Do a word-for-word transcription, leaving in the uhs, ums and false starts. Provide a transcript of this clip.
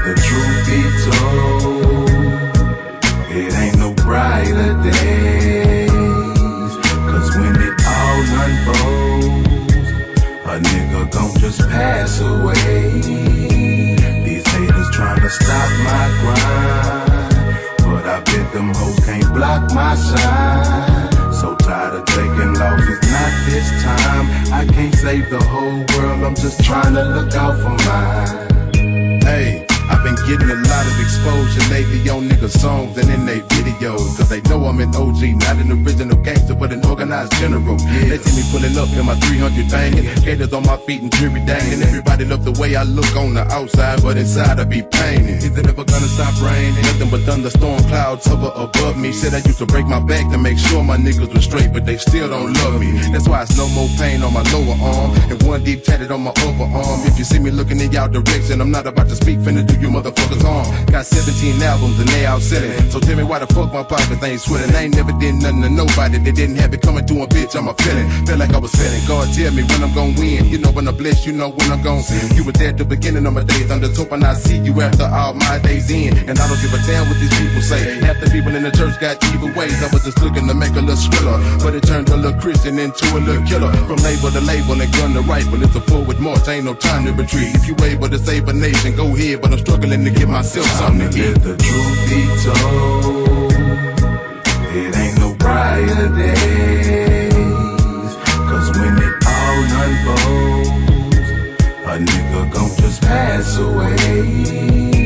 the truth be told, it ain't no brighter days. Cause when it all unfolds, a nigga gon' just pass away. These haters tryna stop my grind, but I bet them hoes can't block my shine. So tired of taking losses, not this time. I can't save the whole world, I'm just trying to look out for mine. Hey, I've been getting a lot of exposure lately on niggas' songs and in they videos. Cause they know I'm an O G, not an original gangster, but an organized general. Yeah. They see me pulling up in my three hundred banging, gators on my feet and jury dangling. Everybody love the way I look on the outside, but inside I be painting. Is it ever gonna stop raining? Nothing but thunderstorm clouds hover above me. Said I used to break my back to make sure my niggas were straight, but they still don't love me. That's why it's no more pain on my lower arm and one deep tatted on my upper arm. If you see me looking in y'all direction, I'm not about to speak, finna do you motherfuckers harm. Got seventeen albums and they out selling, so tell me why the fuck my pockets ain't swelling. I ain't never did nothing to nobody that didn't have it coming to a bitch. I'm a feeling, feel like I was feeling. God tell me when I'm gon' win, you know when I bless, you know when I'm gon' sin. You were there at the beginning of my days, I'm just hoping I see you after all my days in. And I don't give a damn what these people say. Half the people in the church got evil ways. I was just looking to make a little skriller, but it turned a little Christian into a little killer. From label to label and gun to rifle, it's a forward march, ain't no time to retreat. If you able to save a nation, go ahead, but I'm struggling to give myself something to eat. Let the truth be told, it ain't no brighter days. Cause when it all unfolds, a nigga gon' just pass away.